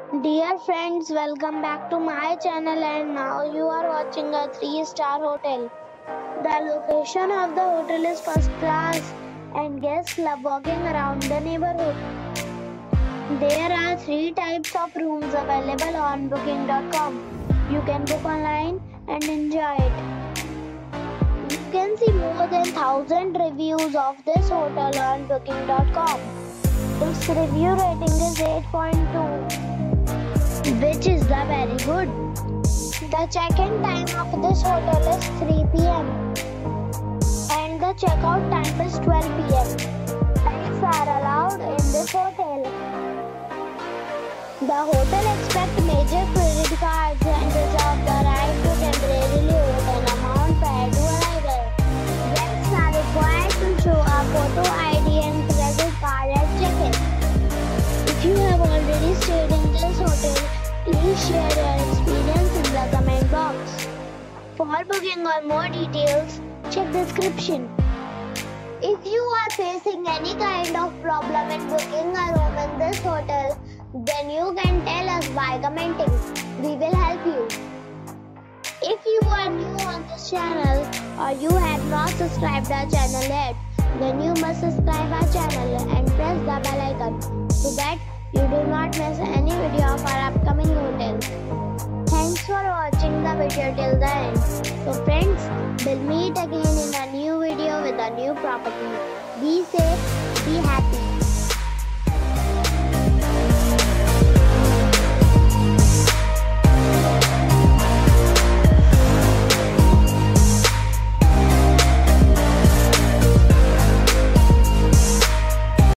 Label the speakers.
Speaker 1: Dear friends, welcome back to my channel and now you are watching a 3-star hotel. The location of the hotel is first class and guests love walking around the neighborhood. There are 3 types of rooms available on booking.com. You can book online and enjoy it. You can see more than 1000 reviews of this hotel on booking.com. Its review rating is 8.2. which is the very good. The check-in time of this hotel is 3 p.m. and the check-out time is 12 p.m. Pets are allowed in this hotel. The hotel accepts major credit cards and reserves the right to temporarily hold an amount prior to arrival. Guests are required to show a photo ID and credit card at check-in. If you have already stayed in this hotel, please share your experience in the comment box. For booking or more details, check description. If you are facing any kind of problem in booking a room in this hotel, then you can tell us by commenting. We will help you. If you are new on this channel or you have not subscribed our channel yet, then you must subscribe our channel and press the bell icon so that you do not miss any video of our upcoming hotel. Thanks for watching the video till the end. So friends, we'll meet again in a new video with a new property. Be safe, be happy.